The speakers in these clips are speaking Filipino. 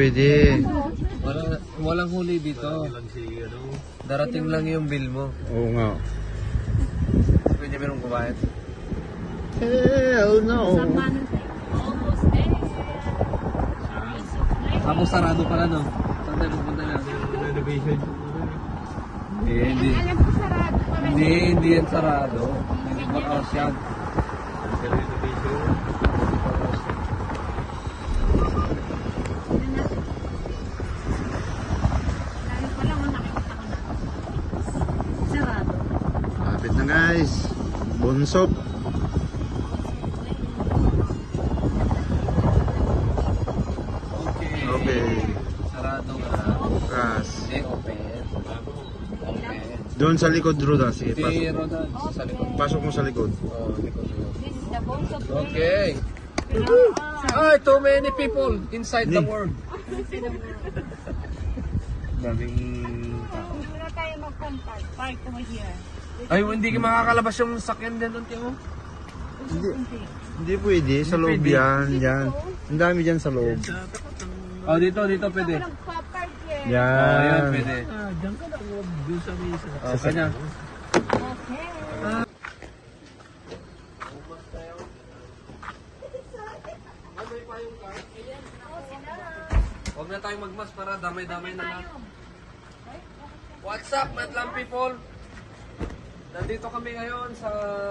pwede. Walang huli dito. Darating lang yung bill mo. Oo nga. Pwede merong kubayad. Hell no. Tapos sarado pala, no? Saan tayo pupunta lang? Renovation. Hindi. Hindi yan sarado. Hindi makaos yan. Lapit na guys. Bonsop. Okay. Sarado nga. Ras. Open. Doon sa likod, Roda. Sige, Pero pasok. sa likod. Pasok mo sa likod. Oh, likod. Okay. Ay, too many people inside the world. Daming tao. Hindi na tayo mag-contact. Park over here. Ay, hindi ka makakalabas yung sakyan dyan doon, Timo. Hindi pwede. Sa loob Pwede. yan. Yan. Ang dami dyan sa loob. Oh, dito pwede. Nagpa-park here. Oh, yan, Yan. pwede. Diyan ka na, huwag doon sa mesa. Oh, kanya. Okay. Huwag na tayong magmas para damay-damay na lang. What's up, Madlang people? Nandito kami ngayon sa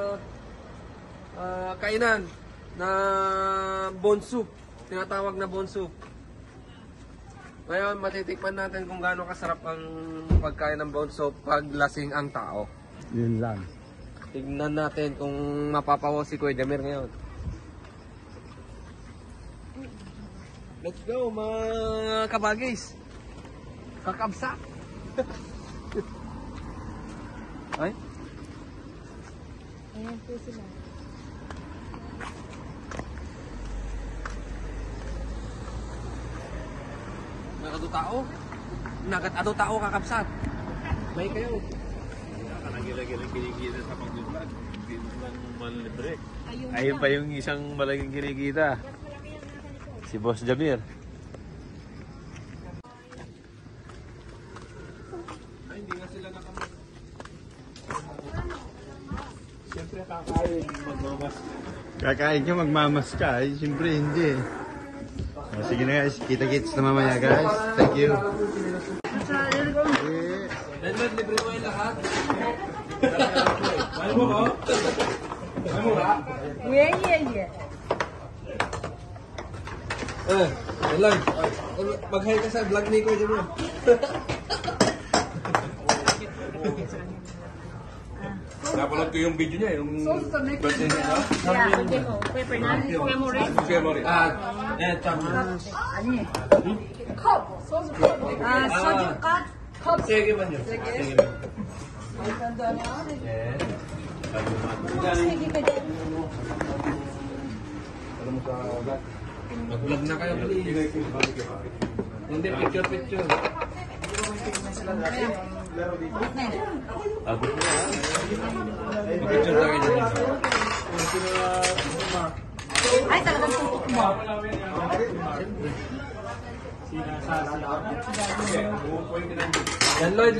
kainan na bone soup. Tinatawag na bone soup. Ngayon, matitikman natin kung gaano kasarap ang pagkain ng bone soup pag lasing ang tao. Yun lang. Tignan natin kung mapapawa si Kuya Jamir ngayon. Let's go, mga kabagis. Kakabsak. Ay? Ayan po sila. Nakado tao? Nakado tao kakabsat. May kayo. Kanagilagil ang kinikita sa pagbubuhat. Hindi lang manlibre. Ayun pa yung isang malaking kinikita. Si Boss Jamir. Ay, hindi nga sila nakamag. Siyempre kakain, magmamas. Kakain ka, magmamas ka. Eh, siyempre, hindi. Sige na guys. Kita-kits na mamaya guys. Thank you. Lenman, libre mo yung lahat. Ano mo ba? Ano mo ba? Yeah. Yan lang. Mag-hi ka sa vlog ni Kuya Jamir. Napanood ko yung video niya, yung birthday niya, no? Yeah, okay mo. Pepper na. Kuya mo rin. Kuya Mori. Tama. Ano eh? Cup. Soju cup. Cup. Sige man yun. Sige man. Sige ka dyan. Mag-vlog na kayo, please. Hindi, picture. Abot mo ha? Picture na kayo. Ay, talagang tutok mo. Yan, Lloyd.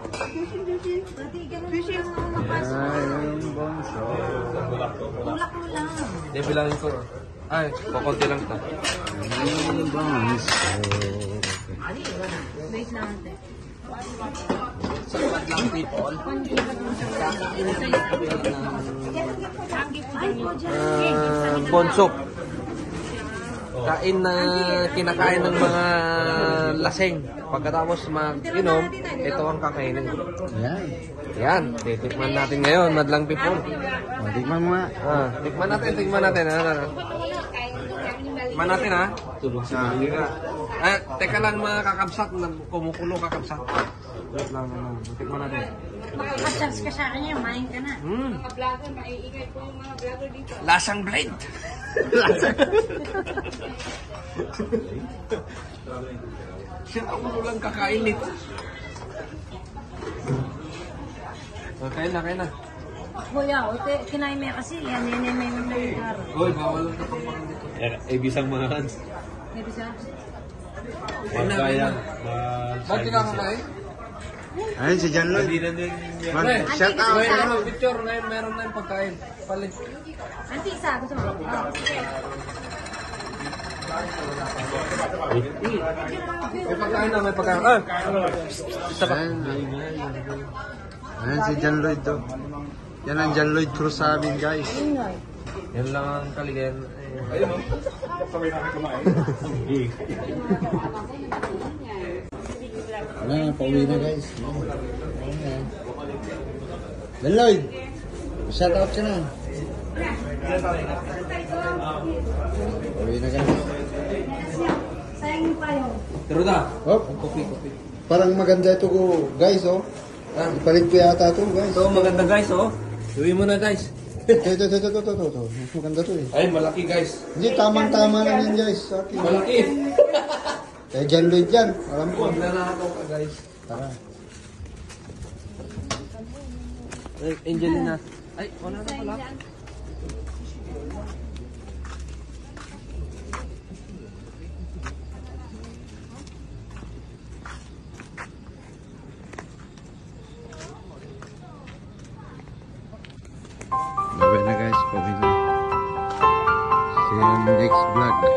Fishing mo mapasok. Ayun, bonso. Tulak mo lang. Hindi, bilangin ko. Ay, kukunti lang ito. Ayun, bonso. Wait lang ate. Sa Madlang people, bone soup. Kain na kinakain ng mga laseng. Pagkatapos mag-inom, ito ang kakainin. Yan. Yan, titikman natin ngayon, Madlang people. Tikman mo nga. Tikman natin. Tikman natin ha. Tulog sa Teka lang mga kakabsat, kumukulo kakabsat. Wait lang. Tikman natin. Makakachance ka sa kanya, main ka na. Mga vlogger, maiingay po yung mga vlogger dito. Lasang blade. Siya ulo lang kakain nito. Kain na. Kuya, kinain mo yan kasi yan may lugar. Uy, bawal lang kapag dito. Ibisang mga hands. Maybe siya? Magkaya. Ba't di ka kakain? Ayun, si John Lloyd. Hindi na din yan. Man, shout out. Ngayon, picture. Ngayon, meron na yung pagkain. Palit. Auntie, isa. Gusto mo? Oh. May pagkain na, may pagkain. Ah! Isa pa. Ayan si John Lloyd to. Yan ang John Lloyd Cruz sa amin, guys. Yan lang ang kaligayan. Wala, pauwi na guys. John Lloyd, shout out ka na. Pauwi na guys. Sayang pa yun. Pero na. Oh, Kopi. parang maganda ito ko, guys, oh. Ipalit ko yata ito, guys. Ito, maganda guys, oh. Uwi mo na guys. Ito. Mas maganda to eh. Ay, malaki guys. Hindi, tamang-tama lang yan, guys. Sa akin. Malaki. Kaya John Lloyd yan. Alam ko. Magnanakaw ka guys. Tara. Ay, Angelina. Ay, wala na pala. Bye na guys, pauwi na. See you on the next vlog.